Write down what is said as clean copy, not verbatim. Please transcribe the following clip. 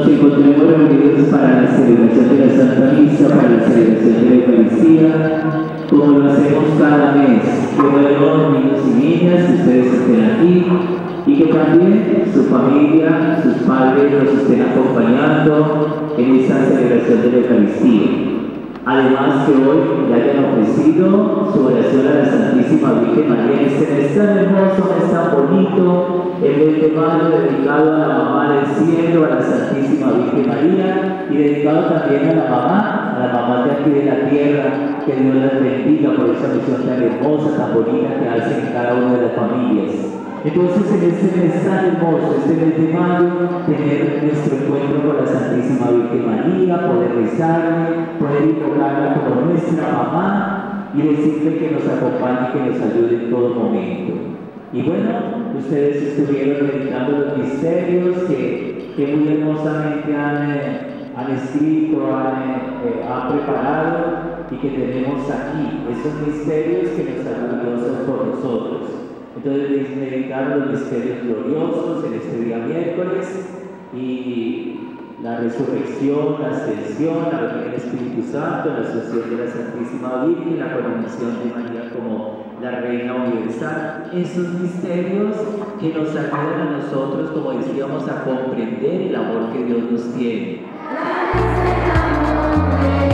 Nos encontremos reunidos para la celebración de la Santa Misa, para la celebración de la Eucaristía, como lo hacemos cada mes. Que bueno, niños y niñas, que ustedes estén aquí y que también su familia, sus padres nos estén acompañando en esta celebración de la Eucaristía. Además que hoy le hayan ofrecido su oración a la Santísima Virgen María. Este mes tan hermoso, mes tan bonito, el mes de mayo dedicado a la mamá del cielo, a la Santísima Virgen María, y dedicado también a la mamá de aquí de la tierra. Que Dios las bendiga por esa misión tan hermosa, tan bonita que hacen en cada una de las familias. Entonces, en este mes tan hermoso, este mes de mayo, tener nuestro encuentro con la Santísima Virgen María, poder rezarle, poder invocarla como nuestra mamá y decirle que nos acompañe y que nos ayude en todo momento. Y bueno, ustedes estuvieron meditando los misterios que muy hermosamente han escrito, han preparado y que tenemos aquí, esos misterios que nos han gloriosos por nosotros. Entonces meditaron los misterios gloriosos en este día miércoles y la resurrección, la ascensión, la venida del Espíritu Santo, la asunción de la Santísima Virgen, la coronación de María como la Reina Universal. Esos misterios que nos ayudan a nosotros, como decíamos, a comprender el amor que Dios nos tiene.